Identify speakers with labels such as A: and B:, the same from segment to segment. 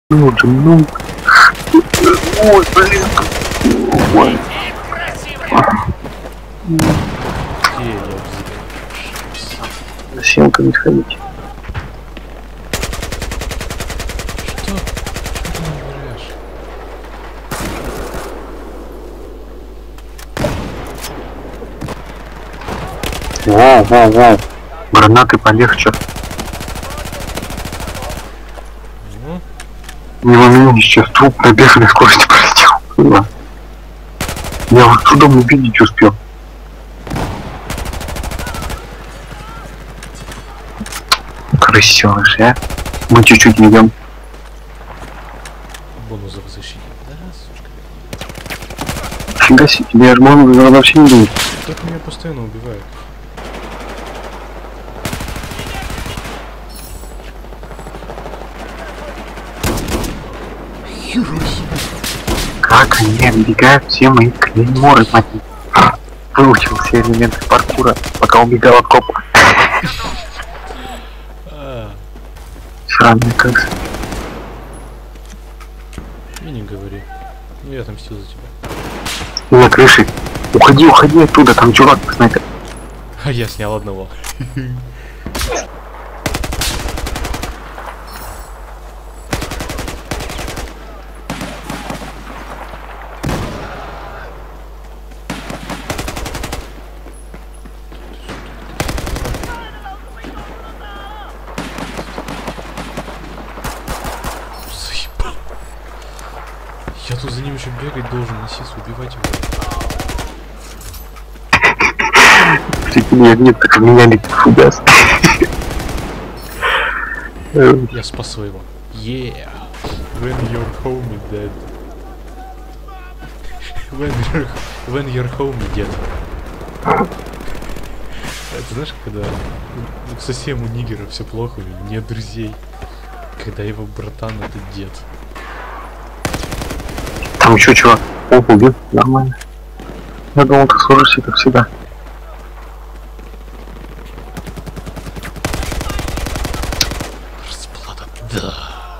A: Ну же, ну. Ой, блин. Ой. Зачем ко мне ходить?
B: Что? Что ты мне говоришь?
A: Воу, воу, воу. Гранаты полегче. Не волнуйся, сейчас труп на бешеной скорости пролетел. Я вот чудом увидеть успел. Красиво же, а? Мы чуть-чуть идем.
B: Бонусов защитить. Да, сучка.
A: Фига себе, тебе аж бонус вообще не дают.
B: Так меня постоянно убивают.
A: Как они отбегают все мои клейморы, мать. Выучил все элементы паркура, пока убегал от копа. Сраный как.
B: И не говори. Ну я отомстил за тебя.
A: На крыше. Уходи, уходи оттуда, там чувак снайпер.
B: А я снял одного. Заебал. Я тут за ним еще бегать должен, носиться, убивать его.
A: Прикинь, нет, так у меня летит фугас.
B: Я спасу его. Yeah. When your homie dead. When your homie dead. Это знаешь, когда совсем у нигера все плохо, у него нет друзей. Когда его братан это дед.
A: Там еще чувак. О, убил, нормально. Я думал, ты сложишься, как всегда.
B: Да.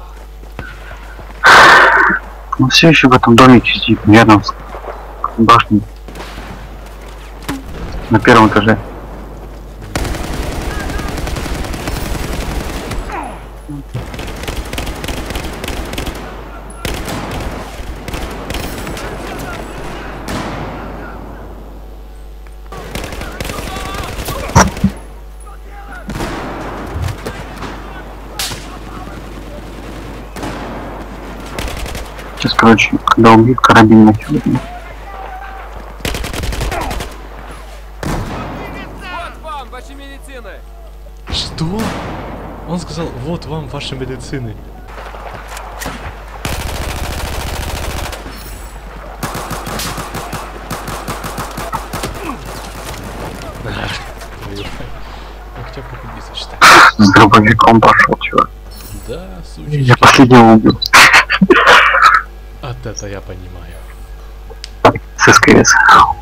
A: Он все еще в этом домике сидит, рядом с башней. На первом этаже. Сейчас, короче, когда убьют, карабин начнет.
C: Вот вам ваши медицины!
B: Что? Он сказал, вот вам ваши медицины. Как тебя победить, считай?
A: С дробовиком пошел, чувак.
B: Да, сучка.
A: Я последнего убил.
B: Вот это я понимаю.
A: С СКС.